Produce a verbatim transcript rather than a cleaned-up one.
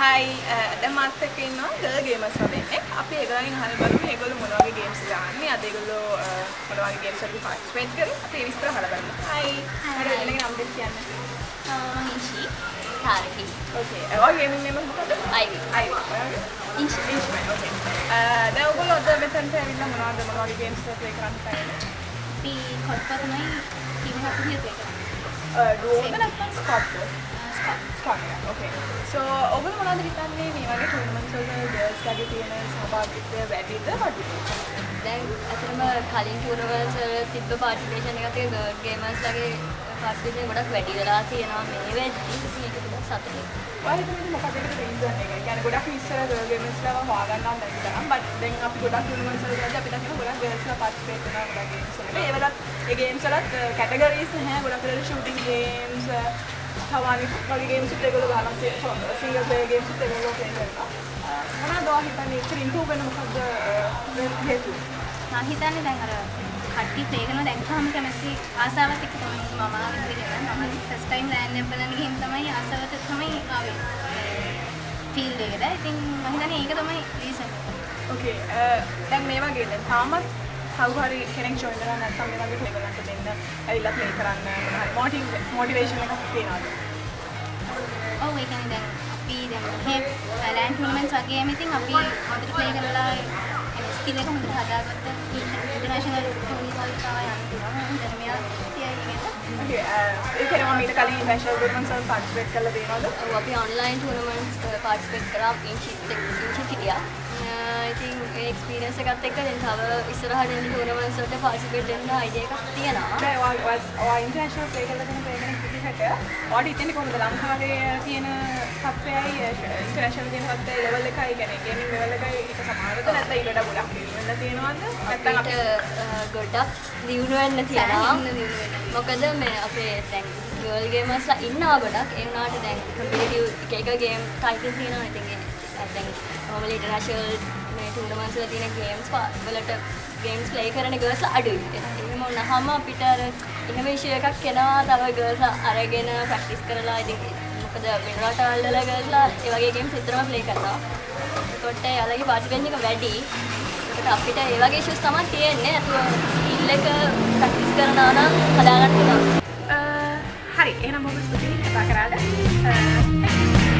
Hi, දැන් මාත් එක්ක ඉන්නවා ගර්ල් ගේමර්ස් වගේ. අපි ඒගොල්ලන්ගෙන් අහලා බලමු මේගොල්ලෝ මොන වගේ ගේම්ස් ගන්නේ. අද ඒගොල්ලෝ මොන වගේ ගේම්ස් වලට පාටිසිපේට් කරේ. අපි ඒ විස්තර අහලා බලමු. Hi. හරි එළගෙන නම් දෙන්න කියන්නේ. මම ඉන්ෂි. තාරකි. Okay. ඔය ගේමින් නේම මොකද? Ivy. Ivy. ඉන්ෂි. ඉන්ෂි. Okay. දැන් ඔයගොල්ලෝ අද මෙතනට ඇවිල්ලා මොනවද මොන වගේ ගේම්ස් වලට ප්ලේ කරන්න තියෙන්නේ? අපි කොට්ප තමයි ටීම් එකක් විදිහට ප්ලේ කරන්නේ. ඩුවෝද නැත්නම් ස්ක්වොඩ්ද? ස්ක්වොඩ්. Okay. So ඔයගොල්ලෝ මොනවද හිතන්නේ මේ වගේ ටූර්නමන්ට්ස් වල ගර්ල්ස් ලාගේ තියෙන සහභාගීත්වය වැඩිද අඩුද? දැන් අතරම කලින් ටූර්නමන්ට්ස් වල තිබ්බ පාටිසිපේෂන් එකත් එක්ක ගර්ල් ගේමර්ස් ලාගේ පාටිසිපේෂන් ගොඩක් වැඩි වෙලා තියෙනවා මේ වෙද්දි. ඉතින් ඒක ගොඩක් සතුටුයි. ඔයාලා හිතන්නේ මොකක්ද ඒකට රීසන් එක? ඒ කියන්නේ ගොඩක් ඉස්සර ගර්ල් ගේමර්ස් ලාව හොයාගන්නවා බැරි තරම්. බට් දැන් අපි ගොඩක් ටූර්නමන්ට්ස් වල ගියදී අපි දකිනවා ගොඩක් ගර්ල්ස් ලා පාටිසිපේට් කරනවා ගොඩක් ගේම්ස් වල. ඒ වලත් ඒ ගේම්ස් වලත් කැටගරිස් නැහැ. ගොඩක් වෙලාවට ෂූටින් ගේම්ස් Havi වගේ ගේම්ස් එකක් ඒගොල්ලෝ ගහනවා සිංගල් ප්ලේයර් ගේම්ස් එකක් ඒගොල්ලෝ ප්ලේ කරනවා. මොනවද ඔයා හිතන්නේ ඉතින් ඉම්ප්‍රූව් වෙන මොකද්ද හේතුව? මම හිතන්නේ දැන් අර කට්ටි ප්ලේ කරනවා දැක්කම කැමති ආසාවත් එක්ක තමයි මම ආවේ ඉතින් මම ෆස්ට් ටයිම් ලෑන්ඩ් එක බලන්න ගිහින් තමයි ආසාවත් එක්ක තමයි ආවේ ෆීල්ඩ් එකට. ඉතින් මම හිතන්නේ ඒක තමයි රීසන් එක. ඕකේ දැන් මේ වගේ දැන් තාමත් කවුරු හරි කෙනෙක් ජොයින් කරලා නැත්නම් මේ වගේ ප්ලේ කරන්න දෙන්න ඇවිල්ලා ප්ලේ කරන්න මොන හරි මොටිවේෂන් එකක් තියනවාද? ඔව් ඒ කියන්නේ දැන් අපි දැන් මේ ලෑන්ඩ් ටූර්නමන්ට්ස් වගේම ඉතින් අපි හොඳට ප්ලේ කරලා ස්කිල් එක හොඳට හදාගත්ත ඉන්ටර්නැෂනල් ටූර්නමන්ට්ස් වලට තමයි යන්න පුළුවන්. මම හිතන්නේ මෙයා තියයි ඕකේ ඒ කියන්නේ මම ඊට කලින් ඉන්ටර්නැෂනල් ටූර්නමන්ට්ස් වල පාටිසිපේට් කරලා තියෙනවද? ඔව් අපි ඔන්ලයින් ටූර්නමන්ට්ස් පාටිසිපේට් කරා ඉන්ෂිට් ඉන්ෂිට් හිටියා. ඉතින් ඒ එක්ස්පීරියන්ස් එකත් එක්ක දැන් තව ඉස්සරහට එන ටූර්නමන්ට්ස් වලට පාටිසිපේට් වෙන්න අයිඩියා එකක් තියෙනවා. දැන් ඔයා ඔයා ඉන්ටර්නැෂනල් ප්ලේ කරලා තියෙන ප්ලේ කෙනෙක් විදිහට ඔයාට හිතන්නේ කොහොමද ලංකාවේ තියෙන තත්ත්වයයි ඉන්ටර්නැෂනල් තියෙන තත්ත්වයයි ලෙවල් එකයි කියන්නේ ගේමින් ලෙවල් එකයි එක සමානද නැත්නම් ඊට වඩා ගොඩක් දියුණු වෙන්න තියෙනවද? නැත්නම් අපිට ගොඩක් දියුණු වෙන්න තියෙනවා. මොකද මේ අපේ දැන් ගර්ල් ගේමර්ස්ලා ඉන්නවා ගොඩක්. ඒ වුණාට දැන් කම්පිටිටිව් එක එක ගේම් ටයිප්ස් තියෙනවා. ඉතින් දැන් normally international මේ ටූර්නමන්ට්ස් වල තියෙන ගේම්ස් වලට ගේම්ස් ප්ලේ කරන ගර්ල්ස් අඩුයි. එහෙම වුණාම අපිට අර එහෙම ඉෂුව එකක් එනවා තව ගර්ල්ස් අරගෙන ප්‍රැක්ටිස් කරලා ඉතින් මොකද වෙන රටවල් වල ගර්ල්ස්ලා ඒ වගේ ගේම්ස් විතරම ප්ලේ කරනවා. ඒකට යාළගේ පාටිසිපේෂන් එක වැඩි. ඒකට අපිට ඒ වගේ ඉෂුස් තමයි තියෙන්නේ. අතුව ස්කිල් එක ප්‍රැක්ටිස් කරනවා නම් හදාගන්න පුළුවන්. හරි එහෙනම් බොහොම ස්තුතියි කතා කරාට.